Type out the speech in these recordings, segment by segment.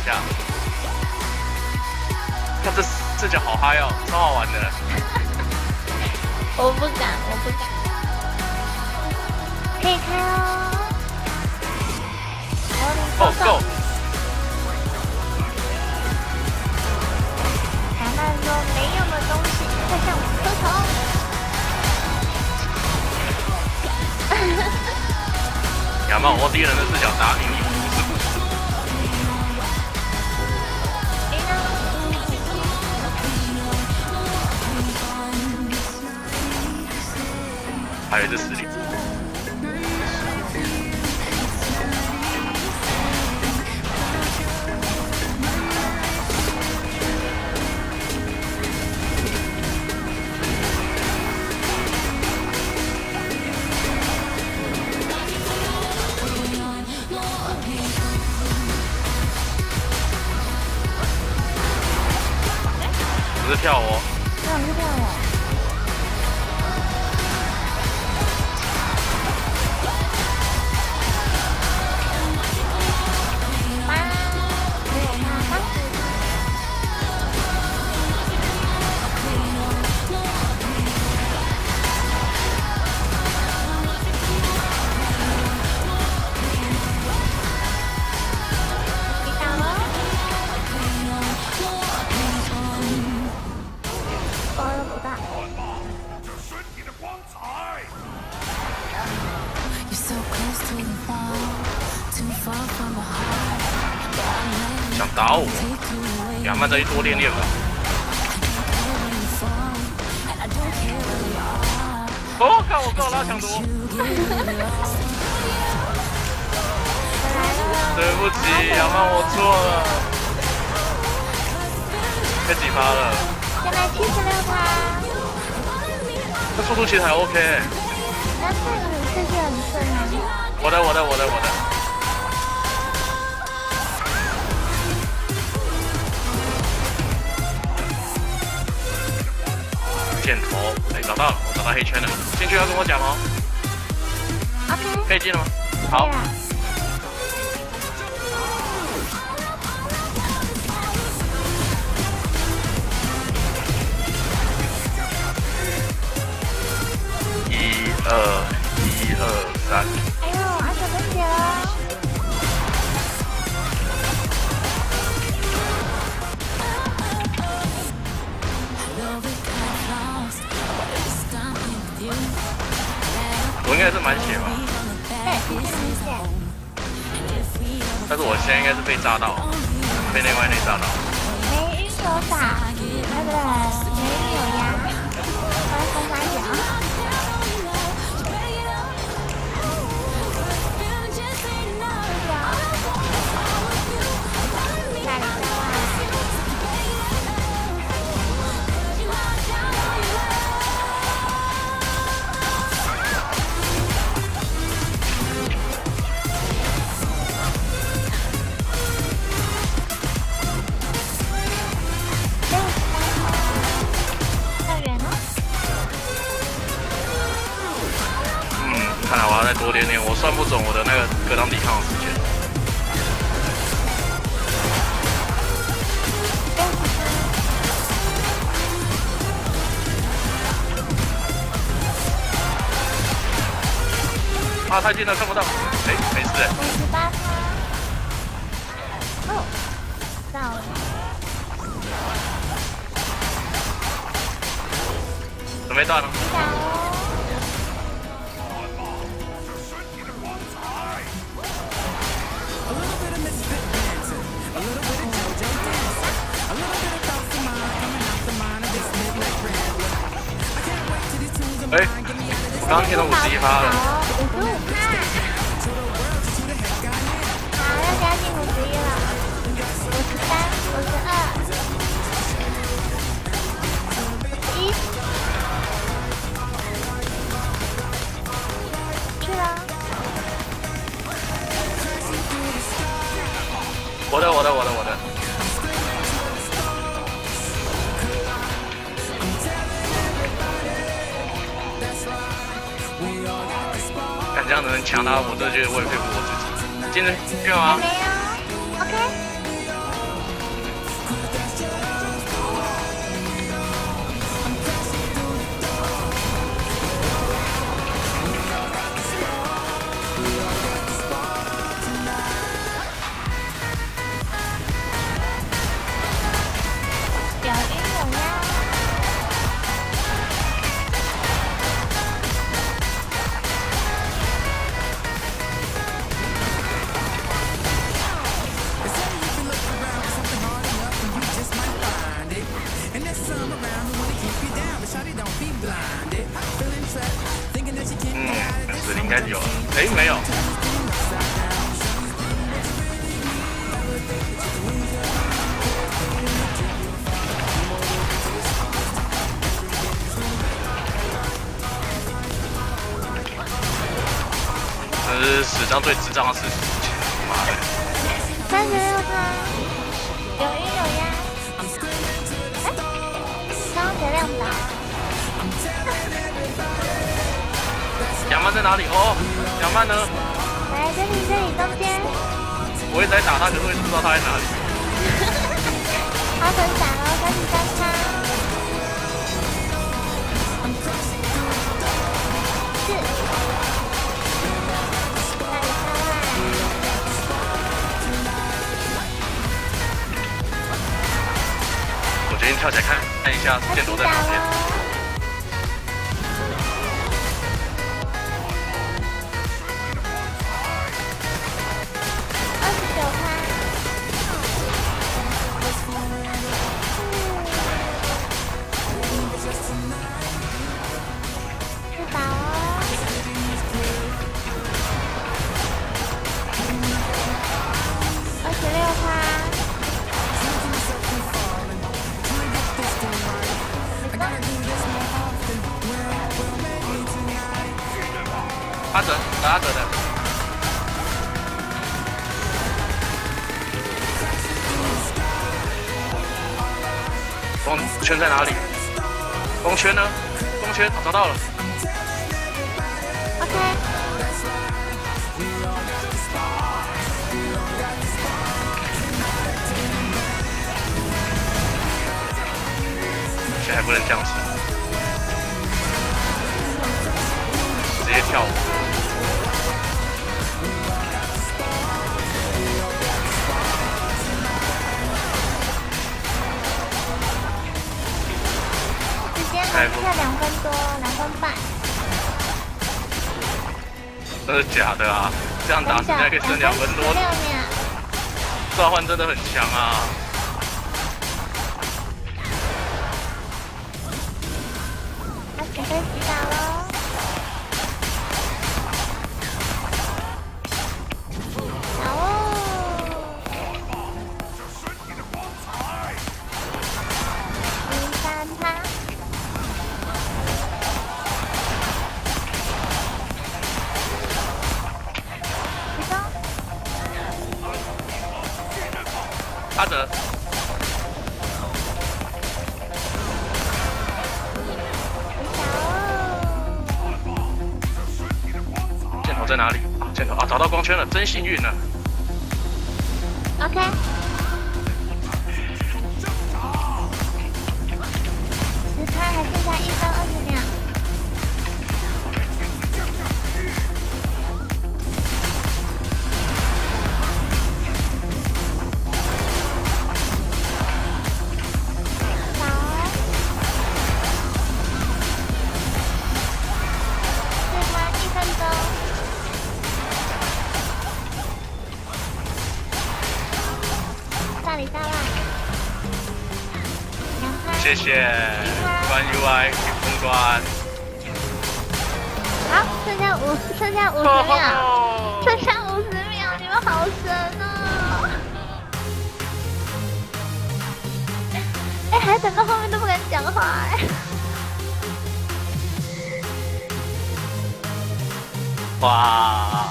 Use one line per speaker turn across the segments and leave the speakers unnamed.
下。看这脚好嗨哦，超好玩的。
我不敢，我不敢。可以开哦。
哦 ，Go！
亚曼说没用的东西，快向我磕头。
亚曼，我敌人的视角打你，还有一只死灵。不是跳我，
那我是跳我。妈，没有妈妈。你打了。包又不大。
想打我，亚曼再去多练练吧。哦，看我够拉抢夺。对不起，亚曼，我错了。被几发了？
现在76趴。
这速度其实还 OK。
但是你次序很顺啊。
我的。箭头，哎，找到了，我找到黑圈了。进去要跟我讲哦。
OK。
可以进了吗？好。1、2、3。
哎呦，阿小分解了。
我应该是满血吧？
对，是满血。
但是我现在应该是被炸到，被内外内炸到。
没晕有打，对不对？没晕有压，我要冲3脚。
看来我要再多练练，我算不准我的那个格挡抵抗的时间。啊，太近了，看不到。哎，没事。
58趴。哦，到了。
准备到了。
打哦。
哎，我刚刚听到51发了。
55趴。好，要加进51了。53、52、1。去了。
我的。看这样子能强打我，这就是我也佩服我自己。进去吗？
没有 ，OK。
上最智障的事情，妈的
36他，有晕有压。哎，刚刚谁亮打？
亚曼在哪里？哦，亚曼呢？
来这里中间。
我一直在打他，可是我也不知道他在哪里。
好分散哦，33他。
我决定跳起来看一下箭头在哪边。
29趴。4把哦。26趴。
阿哲，打阿哲的。光圈在哪里？光圈呢？光圈找到了。
OK。
现在还不能降息，直接跳舞。
跳2分多，2分半。
真的假的啊？这样打时间还可以剩2分多。
6秒。
召唤真的很强啊！
他准备洗澡喽。好哦。03趴。
阿哲，箭头在哪里？啊，箭头啊，找到光圈了，真幸运呢。
OK。10趴还剩下1分20秒。大里大外，
谢谢关 UI 封关。
好，剩下50秒，剩下50秒，你们好神哦！哎，还等到后面都不敢讲话哎。
哇！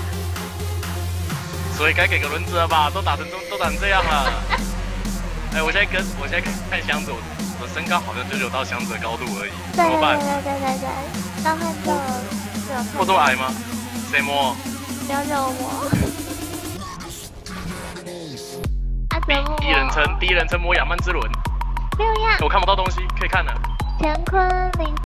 所以该给个轮子了吧？都打成这样了。哎，我现在看箱子，我身高好像就有到箱子的高度而已，怎么办？
对，召唤就
我这么矮吗？谁摸？
不要惹我。阿哲摸。
第一人称摸亚曼之轮。
6样。
我看不到东西，可以看了。
乾坤0。